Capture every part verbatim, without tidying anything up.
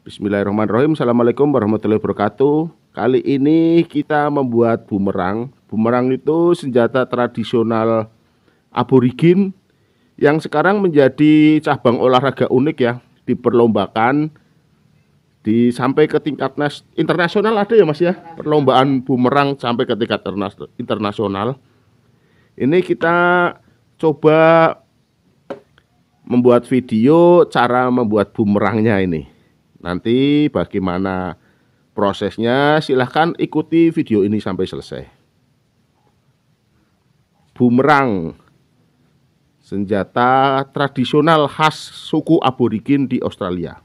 Bismillahirrahmanirrahim. Assalamualaikum warahmatullahi wabarakatuh. Kali ini kita membuat bumerang. Bumerang itu senjata tradisional aborigin yang sekarang menjadi cabang olahraga unik ya, diperlombakan di sampai ke tingkat nas, internasional ada ya Mas ya, perlombaan bumerang sampai ke tingkat internasional. Ini kita coba membuat video cara membuat bumerangnya ini. Nanti bagaimana prosesnya, silahkan ikuti video ini sampai selesai. Bumerang, senjata tradisional khas suku aborigin di Australia.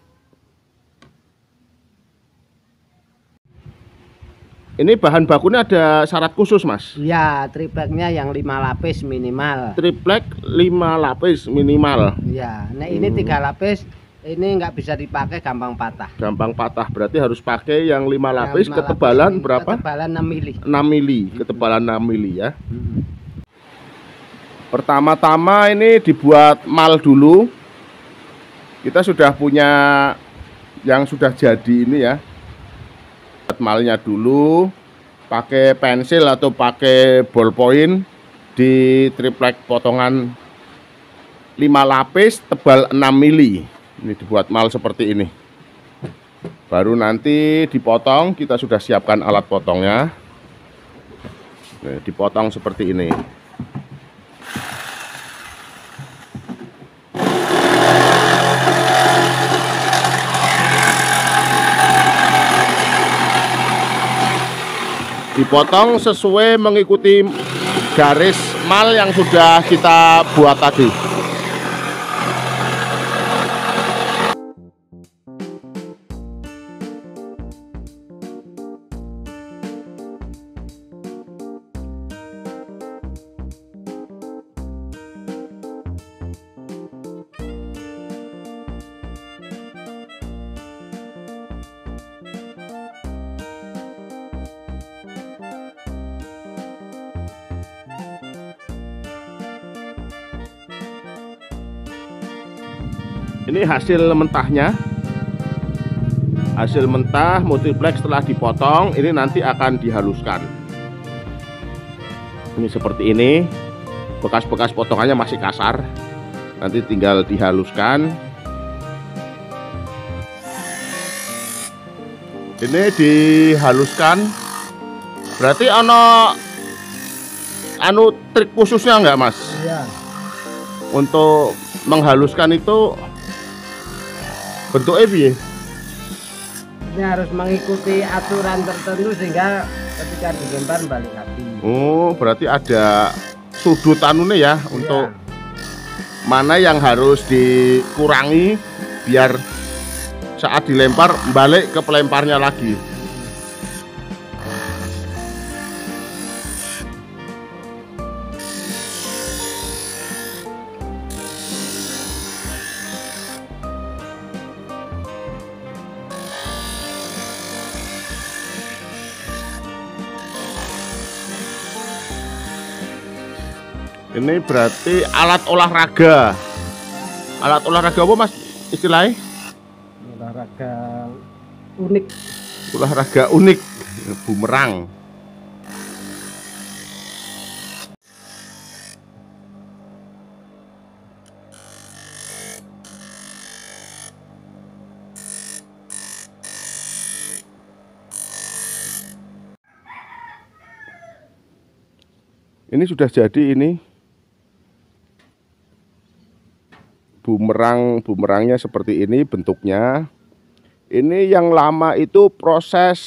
Ini bahan bakunya ada syarat khusus Mas? Ya, tripleknya yang lima lapis minimal. Triplek lima lapis minimal. Ya, nah ini hmm. tiga lapis. Ini nggak bisa dipakai, gampang patah. Gampang patah, berarti harus pakai yang lima lapis, yang ketebalan lapis, berapa? Ketebalan enam mili. enam mili, ketebalan enam mili ya. Hmm. Pertama-tama ini dibuat mal dulu. Kita sudah punya yang sudah jadi ini ya. Buat malnya dulu, pakai pensil atau pakai ballpoint di triplek potongan lima lapis, tebal enam mili. Ini dibuat mal seperti ini. Baru nanti dipotong, kita sudah siapkan alat potongnya. Nih, dipotong seperti ini. Dipotong sesuai mengikuti garis mal yang sudah kita buat tadi. Ini hasil mentahnya. Hasil mentah multiplex setelah dipotong, ini nanti akan dihaluskan. Ini seperti ini. Bekas-bekas potongannya masih kasar. Nanti tinggal dihaluskan. Ini dihaluskan. Berarti ono anu trik khususnya enggak, Mas? Iya. Untuk menghaluskan itu bentuknya piye? Ini harus mengikuti aturan tertentu sehingga ketika dilempar balik lagi. Oh, berarti ada sudut anune ya, ya untuk mana yang harus dikurangi biar saat dilempar balik ke pelemparnya lagi. Ini berarti alat olahraga. Alat olahraga apa Mas istilahnya? Olahraga unik. Olahraga unik, bumerang. Ini sudah jadi ini. Bumerang, bumerangnya seperti ini bentuknya. Ini yang lama itu proses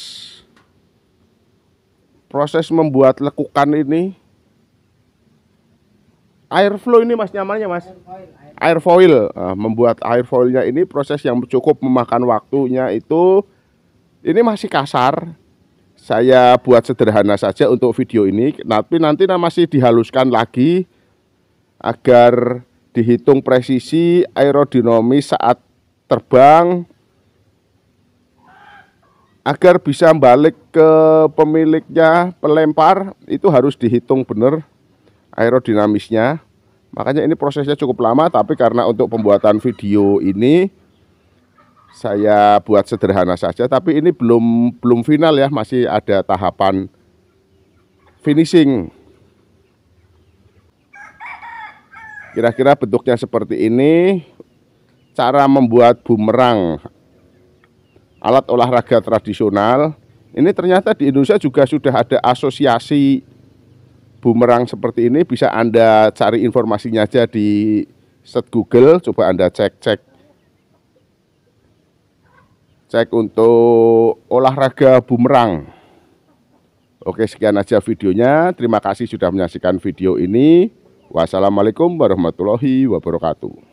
proses membuat lekukan ini. Airflow ini Mas namanya Mas. Airfoil. Nah, membuat airfoilnya ini proses yang cukup memakan waktunya itu. Ini masih kasar. Saya buat sederhana saja untuk video ini. Tapi nanti masih dihaluskan lagi agar dihitung presisi aerodinamis saat terbang agar bisa balik ke pemiliknya pelempar. Itu harus dihitung benar aerodinamisnya. Makanya ini prosesnya cukup lama, tapi karena untuk pembuatan video ini saya buat sederhana saja, tapi ini belum belum final ya, masih ada tahapan finishing. Kira-kira bentuknya seperti ini. Cara membuat bumerang alat olahraga tradisional. Ini ternyata di Indonesia juga sudah ada asosiasi bumerang seperti ini. Bisa Anda cari informasinya aja di search Google. Coba Anda cek-cek. Cek untuk olahraga bumerang. Oke, sekian aja videonya. Terima kasih sudah menyaksikan video ini. Wassalamualaikum warahmatullahi wabarakatuh.